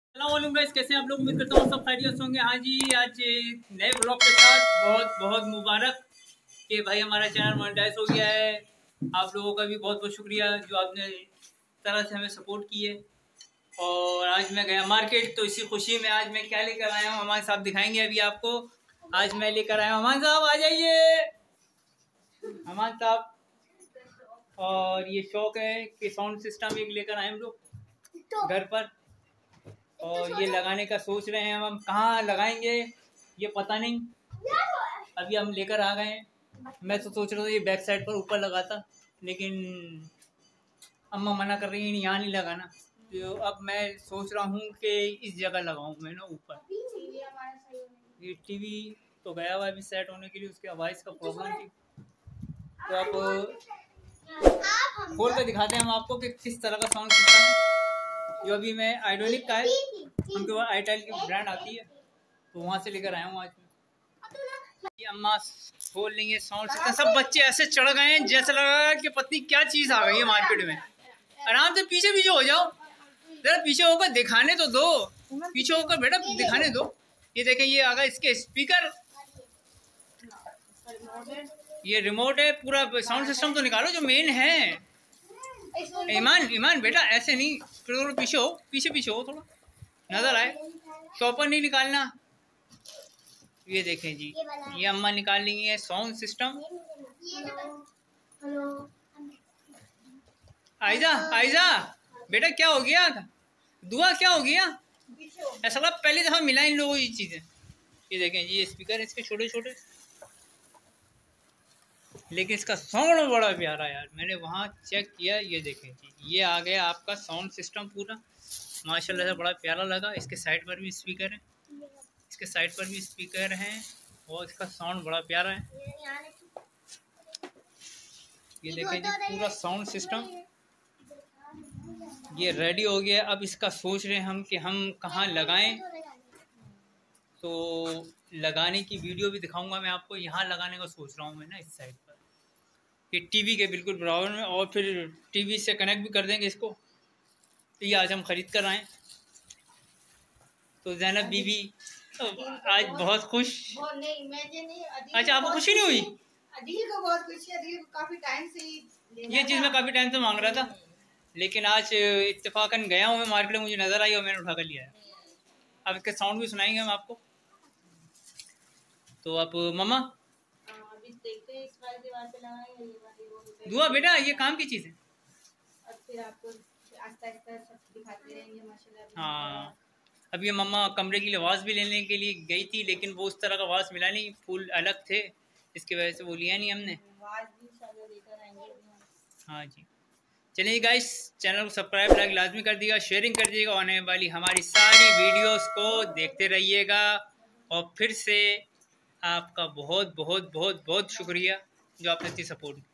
Guys, कैसे हैं आप लोग। उम्मीद करता हूँ सब खैरियत से होंगे। हाँ जी, आज नए ब्लॉग के साथ बहुत बहुत मुबारक कि भाई हमारा चैनल मोनेटाइज हो गया है। आप लोगों का भी बहुत बहुत शुक्रिया जो आपने तरह से हमें सपोर्ट किए। और आज मैं गया मार्केट, तो इसी खुशी में आज मैं क्या लेकर आया हूँ अमान साहब दिखाएंगे अभी आपको। आज मैं लेकर आया हूँ, अमान साहब आ जाइए। अमान साहब, और ये शौक है कि साउंड सिस्टम एक लेकर आए हम लोग घर पर, और ये लगाने का सोच रहे हैं। हम कहाँ लगाएंगे ये पता नहीं, अभी हम लेकर आ गए हैं। मैं तो सोच रहा था ये बैक साइड पर ऊपर लगाता, लेकिन अम्मा मना कर रही है यहाँ नहीं लगाना। तो अब मैं सोच रहा हूँ कि इस जगह लगाऊँ मैं ना ऊपर। ये टीवी तो गया हुआ अभी सेट होने के लिए, उसके आवाज़ का प्रॉब्लम थी। तो अब खोल कर दिखाते हैं हम आपको कि किस तरह का साउंड सिस्टम है। जो अभी मैं आइडोनिक का है, उनके पास आईटेल की ब्रांड आती है, तो वहाँ से लेकर आया हूँ आज। ये अम्मा खोल लेंगे साउंड सिस्टम। सब बच्चे ऐसे चढ़ गए हैं जैसे लगा कि पत्नी क्या चीज़ आ गई है मार्केट में। आराम से पीछे पीछे हो जाओ, जरा पीछे होकर दिखाने तो दो, पीछे होकर बेटा दिखाने दो। ये देखें, ये आ गया इसके स्पीकर, ये रिमोट है। पूरा साउंड सिस्टम तो निकालो जो मेन है। ईमान बेटा ऐसे नहीं, थोड़ा पीछे हो, पीछे पीछे हो, थोड़ा नजर आए। शॉपर नहीं निकालना। ये देखें जी, ये अम्मा निकाल ली है साउंड सिस्टम। आयजा आयजा बेटा, क्या हो गया? दुआ क्या हो गया? ऐसा लगा पहली दफा मिला इन लोगों को ये चीजें। ये देखें जी, ये स्पीकर इसके छोटे छोटे, लेकिन इसका साउंड बड़ा प्यारा यार। मैंने वहाँ चेक किया, ये देखें जी, ये आ गया आपका साउंड सिस्टम पूरा माशाल्लाह से, बड़ा प्यारा लगा। इसके साइड पर भी स्पीकर है, इसके साइड पर भी स्पीकर हैं, और इसका साउंड बड़ा प्यारा है। ये देखें जी, पूरा साउंड सिस्टम ये रेडी हो गया। अब इसका सोच रहे हैं हम कि हम कहाँ लगाएं। तो लगाने की वीडियो भी दिखाऊंगा मैं आपको। यहाँ लगाने का सोच रहा हूँ मैं ना, इस साइड पर, ये टीवी के बिल्कुल बराबर में, और फिर टीवी से कनेक्ट भी कर देंगे इसको। तो ये आज हम खरीद कर आए। तो जैनब बीबी आज बहुत खुश। अच्छा, आपको खुशी नहीं हुई? अदील को बहुत खुशी है। अदील को काफी टाइम से ये चीज़ मैं काफ़ी टाइम से मांग रहा था, लेकिन आज इत्तेफाकन गया हूँ मैं मार्केट में, मुझे नज़र आई और मैंने उठा कर लिया है। अब इसके साउंड भी सुनाएंगे हम आपको। तो अब मम्मा अभी देखते हैं, इस वाले दीवार पे लगाएंगे, ये वाली दुआ बेटा, ये काम की चीज़ है। और फिर आपको आस्ता आस्ता सब दिखाते रहेंगे माशाल्लाह। हाँ, अब ये मम्मा कमरे की लिबास भी लेने के लिए गई थी, लेकिन वो उस तरह का वास मिला नहीं, फूल अलग थे, इसकी वजह से वो लिया नहीं हमने। हाँ जी, चलिए गाइस, चैनल को सब्सक्राइब लाइक लाजमी कर दिएगा, शेयरिंग कर दिएगा, आने वाली हमारी सारी वीडियोस को देखते रहिएगा। और फिर से आपका बहुत बहुत बहुत बहुत शुक्रिया जो आपने इतनी सपोर्ट की।